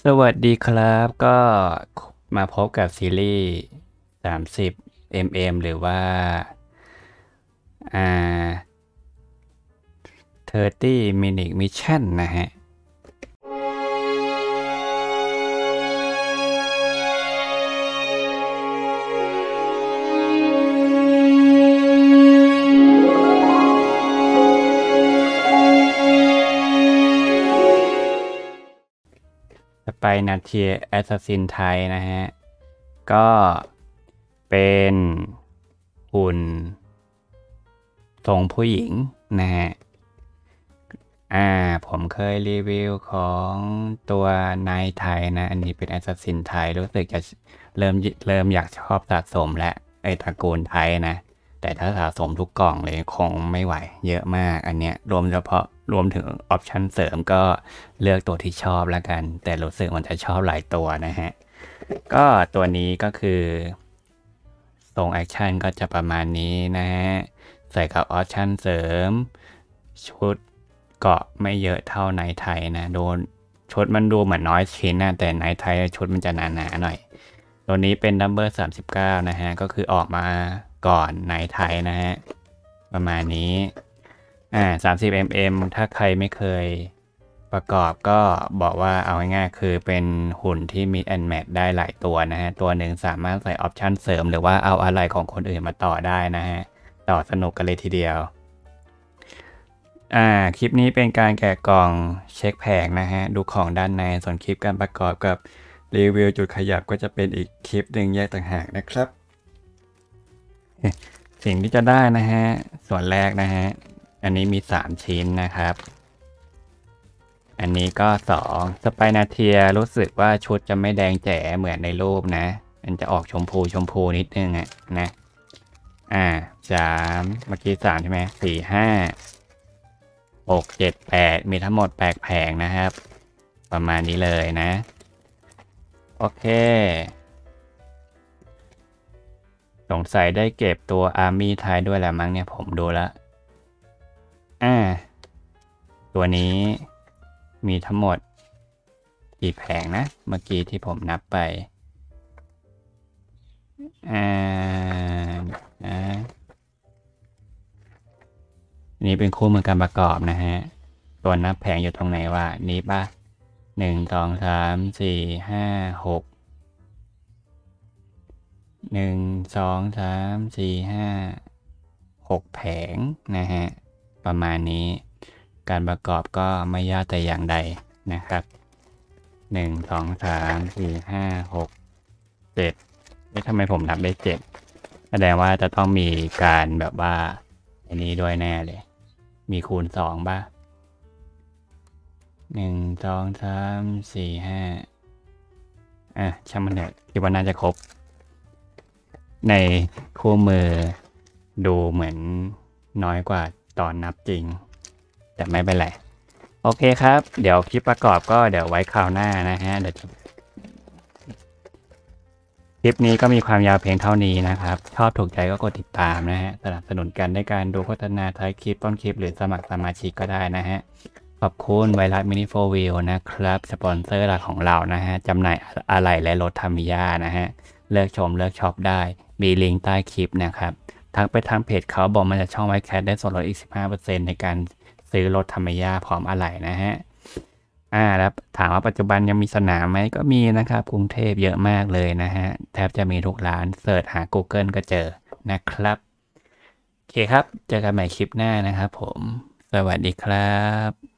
สวัสดีครับก็มาพบกับซีรีส์30 mm หรือว่าอ่า30 minute mission นะฮะสไปนาเทียแอสซัสซินไทยนะฮะก็เป็นหุ่นทรงผู้หญิงนะฮะผมเคยรีวิวของตัวนายไทยนะอันนี้เป็นแอสซัสซินไทยรู้สึกจะเริ่มอยากชอบสะสมและไอตระกูลไทยนะแต่ถ้าสะสมทุกกล่องเลยคงไม่ไหวเยอะมากอันเนี้ยรวมถึงออปชันเสริมก็เลือกตัวที่ชอบแล้วกันแต่รู้สึกมันจะชอบหลายตัวนะฮะก็ตัวนี้ก็คือทรงแอคชั่นก็จะประมาณนี้นะฮะใส่กับออปชันเสริมชุด เกาะไม่เยอะเท่าในไทยนะโดนชุดมันดูเหมือนน้อยชิ้นนะแต่ในไทยชุดมันจะหนาๆหน่อยตัวนี้เป็นนัมเบอร์39นะฮะก็คือออกมาก่อนในไทยนะฮะประมาณนี้30 mm ถ้าใครไม่เคยประกอบก็บอกว่าเอาง่ายๆคือเป็นหุ่นที่มิกแอนด์แมทได้หลายตัวนะฮะตัวหนึ่งสามารถใส่ออปชันเสริมหรือว่าเอาอะไรของคนอื่นมาต่อได้นะฮะต่อสนุกกันเลยทีเดียว คลิปนี้เป็นการแกะกล่องเช็คแผงนะฮะดูของด้านในส่วนคลิปการประกอบกับรีวิวจุดขยับก็จะเป็นอีกคลิปหนึ่งแยกต่างหากนะครับสิ่งที่จะได้นะฮะส่วนแรกนะฮะอันนี้มี3ชิ้นนะครับอันนี้ก็2สไปนาเทียรู้สึกว่าชุดจะไม่แดงแจ๋เหมือนในรูปนะมันจะออกชมพูนิดนึงอ่ะนะ3เมื่อกี้3ใช่ไหม4 5 6 7 8มีทั้งหมด8แผงนะครับประมาณนี้เลยนะโอเคสงสัยได้เก็บตัวอาร์มี่ไทยด้วยแหละมั้งเนี่ยผมดูแล้วตัวนี้มีทั้งหมดกี่แผงนะเมื่อกี้ที่ผมนับไปนี่เป็นคู่มือการประกอบนะฮะตัวนับแผงอยู่ตรงไหนวะนี้ป่ะ1 2 3 4 5 6 1 2 3 4 5 6แผงนะฮะประมาณนี้การประกอบก็ไม่ยากแต่อย่างใดนะครับ1 2 3 4 5 6 7ทำไมผมนับได้7แสดงว่าจะต้องมีการแบบว่าอันนี้ด้วยแน่เลยมีคูณ2ป่ะ1 2 3 4 5ช่างมันเถอะคิดว่าน่าจะครบในคู่มือดูเหมือนน้อยกว่าตอนนับจริงแต่ไม่เป็นไรโอเคครับเดี๋ยวคลิปประกอบก็เดี๋ยวไว้คราวหน้านะฮะเดี๋ยวคลิปนี้ก็มีความยาวเพียงเท่านี้นะครับชอบถูกใจก็กดติดตามนะฮะสนับสนุนกันด้วยการดูโฆษณาท้ายคลิปต้นคลิปหรือสมัครสมาชิกก็ได้นะฮะขอบคุณไวรัสมินิโฟวิลนะครับสปอนเซอร์หลักของเรานะฮะจำหน่ายอะไหล่และรถทามิยานะฮะเลือกชมเลือกช็อปได้มีลิงก์ใต้คลิปนะครับทักไปทางเพจเขาบอกมันจะช่องไว้แคสได้ส่วนลดอีก 15% ในการซื้อรถทามิยาพร้อมอะไหล่นะฮะแล้วถามว่าปัจจุบันยังมีสนามไหมก็มีนะครับกรุงเทพเยอะมากเลยนะฮะแทบจะมีทุกร้านเสิร์ชหา Google ก็เจอนะครับโอเคครับเจอกันใหม่คลิปหน้านะครับผมสวัสดีครับ